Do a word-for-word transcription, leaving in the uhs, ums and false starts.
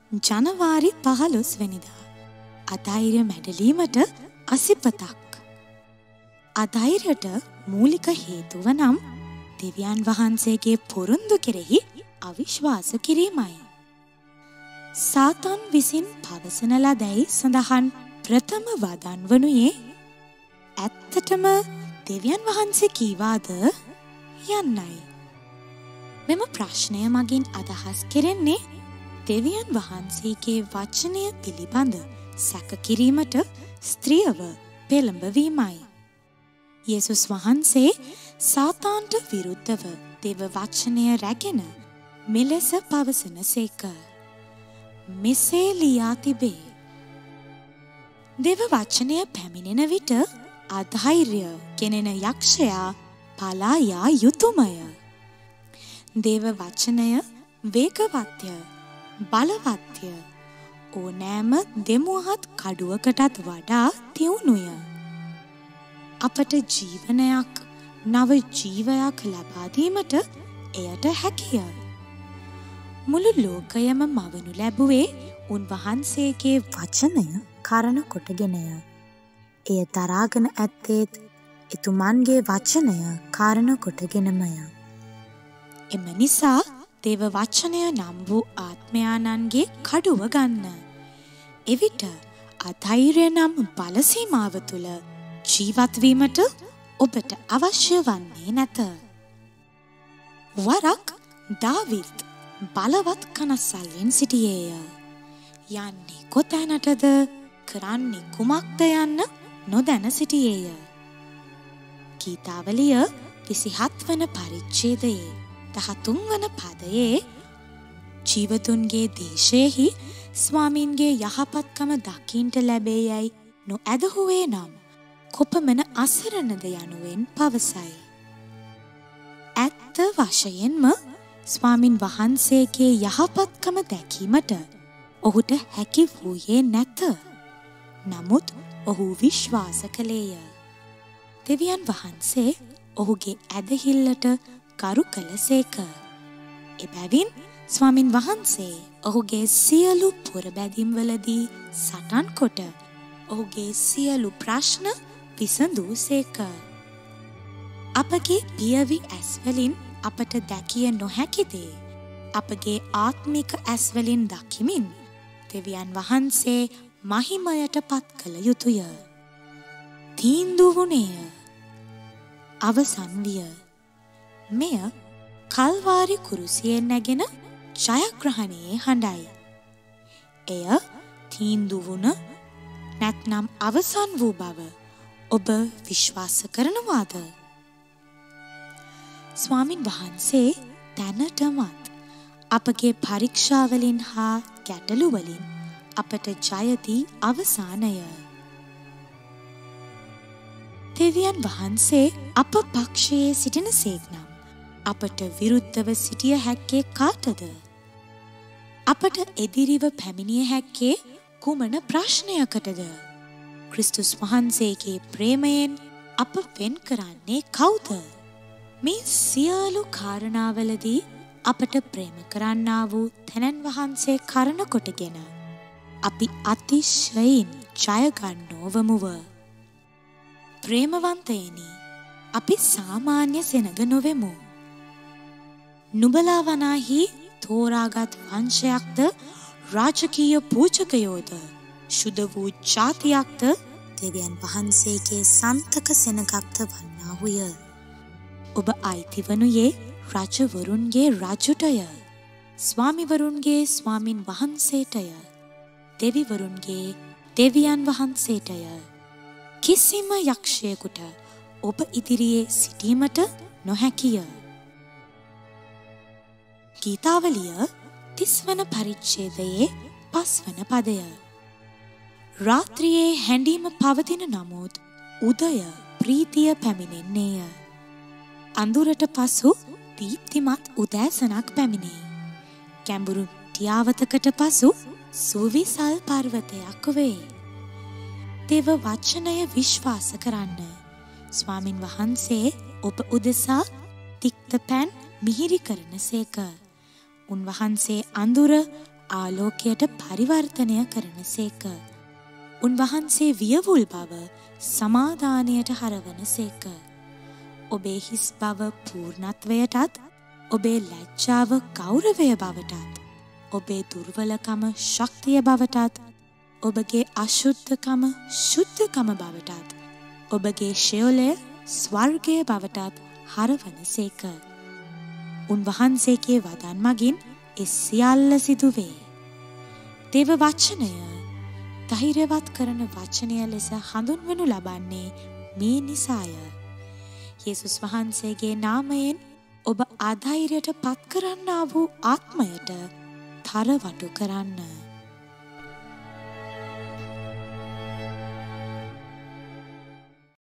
ජනවාරි පහළොස් වෙනිදා අධෛර්ය මැඩලීමට අසිපතක්. අධෛර්යට මූලික හේතුව නම් දෙවියන් වහන්සේගේ පොරොන්දු කෙරෙහි අවිශ්වාස කිරීමයි. සාතන් විසින් පවසන ලදැයි සඳහන් ප්‍රථම වදන් වනුයේ ඇත්තටම දෙවියන් වහන්සේ කීවාද යන්නයි. මෙම ප්‍රශ්නය මගින් අදහස් කෙරෙන්නේ දෙවියන් වහන්සේගේ වචනය පිළිබඳ සැක කිරීමට ස්ත්‍රියව පෙළඹවීමයි. යේසුස් වහන්සේ සාතාන්ට විරුද්ධව දෙව වචනය රැගෙන මෙලෙස පවසන සේක. මෙසේ ලියා තිබේ. දෙව වචනය පැමිණෙන විට අධෛර්ය කෙනෙන යක්ෂයා පලා යා යුතුයමය. දේව වචනය වේගවත්ය, බලවත්ය, ඕනෑම දෙමුවහත් කඩුවකටත් වඩා තියුණුය. අපට ජීවනයක්, නව ජීවයක් ලබා දීමට එයට හැකිය. මුළු ලෝකයම මවනු ලැබුවේ උන්වහන්සේගේ වචනය කරන කොටගෙනය. එය දරාගෙන ඇත්තේත් එතුමන්ගේ වචනය කාරණ කොටගෙනමය. එම නිසා දේව වචනය නම් වූ ආත්මයාණන්ගේ කඩුව ගන්න. එවිට අධෛර්ය නම් බලසීමාව තුළ ජීවත්වීමට ඔබට අවශ්‍ය වන්නේ නැත. වරක් දාවිත් බලවත් කනස්සල්ලෙන් සිටියේය. යන්නේ කොතැනටද, කරන්නේ කුමක්ද යන්න නොදැන සිටියේය. ගීතාවලිය විසිහත් වන පරිච්ඡේදයේ දහතුන් වන පදයේ ජීවතුන්ගේ දේශයෙහි ස්වාමීන්ගේ යහපත්කම දකින්ට ලැබේයයි නොඇදහුවේ නම් කොපමණ අසරණද යනුවෙන් පවසයි. ඇත්ත වශයෙන්ම ස්වාමින් වහන්සේගේ යහපත්කම දැකීමට ඔහුට හැකි වූයේ නැත. නමුත් ඔහු විශ්වාස කළේය. දෙවියන් වහන්සේ ඔහුගේ ඇදහිල්ලට කරු කළසේක. එබැවින් ස්වාමින් වහන්සේ ඔහුගේ සියලු පුරබැදිම්වලදී සටන් කොට ඔහුගේ සියලු ප්‍රශ්න විසඳූ සේක. අපගේ පියවි ඇස්වලින් අපට දැකිය නොහැකි දේ අපගේ ආත්මික ඇස්වලින් දකිමින් දෙවියන් වහන්සේ මහිමයට පත් කළ යුතුය. තීන්දුව වුණේය. අවසන් විය. මෙය කල්වාරි කුරුසියෙන් නැගෙන ජයග්‍රහණයේ හඬයි. එය තීන්දුව වුණ නැත්නම් අවසන් වූ බව ඔබ විශ්වාස කරනවාද? ස්වාමින් වහන්සේ දැනටමත් අපගේ පරීක්ෂාවලින් හා ගැටලුවලින් අපට ජයදී අවසානය. දෙවියන් වහන්සේ අප පක්ෂයේ සිටින සේක්නම් අපට විරුද්ධව සිටිය හැක්කේ කාටද? අපට එදිරිව පැමිණිය හැක්කේ කුමන ප්‍රශ්නයකටද? ක්‍රිස්තුස් වහන්සේගේ ප්‍රේමයෙන් අප වෙන් කරන්නේ කවුද? මේ සියලු කාරණාවලදී අපට ප්‍රේම කරන්නා වූ තැනැන් වහන්සේ කරන කොටගෙන අපි අතිශයින් ජයගන්නෝවමුව. ප්‍රේමවන්තයනි, අපි සාමාන්‍ය සෙනග නොවෙමු. නුඹලා වනාහි තෝරාගත් වංශයක්ද, රාජකීය පූජකයෝද, ශුද්ධ වූ ජාතියක්ද, දෙවියන් වහන්සේගේ සන්තක සෙනගක්ද වන්නාහුය. ඔබ අයිති වනුයේ රජවරුන්ගේ රජුටය, ස්වාමිවරුන්ගේ ස්වාමින් වහන්සේටය, දෙවිවරුන්ගේ දෙවියන් වහන්සේටය. කිසිම යක්ෂයෙකුට ඔබ ඉදිරියේ සිටීමට නොහැකිය. ගීතාවලිය තිස් වන පරිච්ඡේදයේ පස් වන පදය. රාත්‍රියේ හැඬීම පවතින නමුත් උදය ප්‍රීතිය පැමිණෙන්නේය. අඳුරට පසු දීප්තිමත් උදෑසනක් පැමිණේ. ගැඹුරු ටියාවතකට පසු සුවිසල් පර්වතයක් වේ. දේව වචනය විශ්වාස කරන්න. ස්වාමින් වහන්සේ ඔබ උදෙසා තික්ත පැන් මිහිරි කරන සේක. උන්වහන්සේ අඳුර ආලෝකයට පරිවර්තනය කරනසේක. උන්වහන්සේ වියවුල් බව සමාදානයට හරවනසේක. ඔබේ හිස් බව පූර්ණත්වයටත්, ඔබේ ලැජ්ජාව ගෞරවය බවටත්, ඔබේ දුර්වලකම ශක්තිය බවටත්, ඔබගේ අශුද්ධකම ශුද්ධකම බවටත්, ඔබගේ ශෙයොලය ස්වර්ගය බවටත් හරවනසේක. උන්වහන්සේගේ වදන් මගින් ඒ සියල්ල සිදුවේ. දේව වචනය ධෛර්යවත් කරන වචනය ලෙස හඳුන්වනු ලබන්නේ මේ නිසාය. යේසුස් වහන්සේගේ නාමයෙන් ඔබ අධෛර්යයට පත් කරන්නා වූ ආත්මයට තරවටු කරන්න.